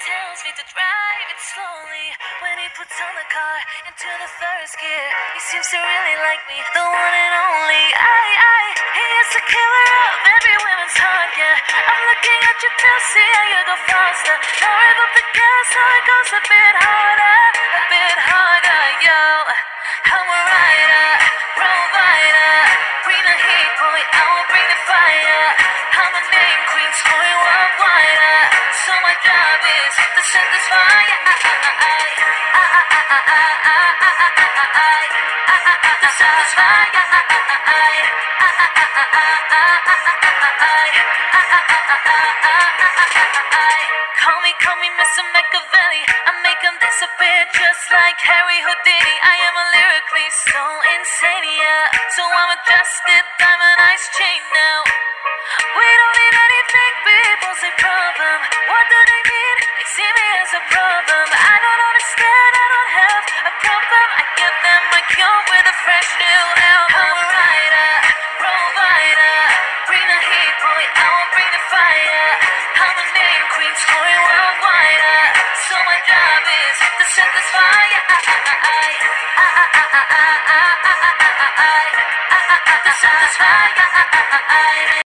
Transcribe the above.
tells me to drive it slowly. When he puts on the car into the first gear, he seems to really like me, the one and only. He is the killer of every woman's heart, yeah. I'm looking at you to see how you go faster. Now rev up the gas so it goes a bit harder, yo. I'm a rider, provider, bring the heat, boy, I will bring the fire. I'm a name queen, scoring worldwide. So my job is to set this fire. To set this fire. Call me Mr. Machiavelli. I make them disappear just like Harry Houdini. I am a lyrically so insane, yeah. So I'm adjusted, diamond chain now. We don't need anything, people say problem. What do they need? They see me as a problem. I don't understand, I don't have a problem. I give them my cure with a fresh new album. I'm a rider, provider, bring the heat, boy, I will bring the fire. I'm a name queen, scoring worldwide. So my job is to set this fire. To set this fire.